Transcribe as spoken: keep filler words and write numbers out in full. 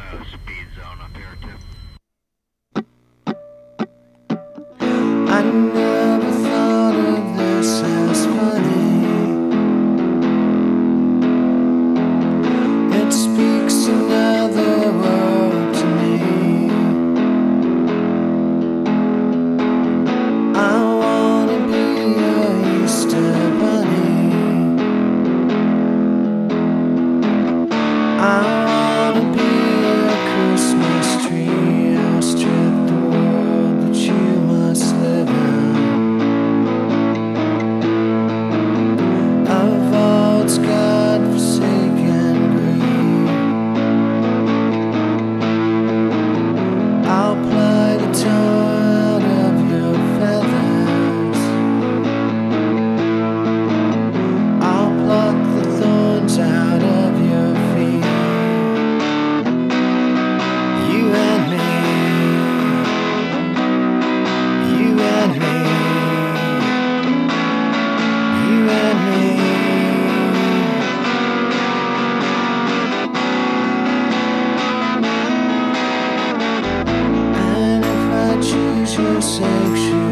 uh, speed zone up here too. I never thought of this as funny. It speaks another word to me. I wanna be a Easter bunny. I wanna be a Christmas tree. I'll strip the world that you must live in. Of all its godforsaken greed, I'll ply the tar out of your feathers. I'll pluck the thorns out of your feet. You and me, you and me, you and me. And if I choose your sanctuary,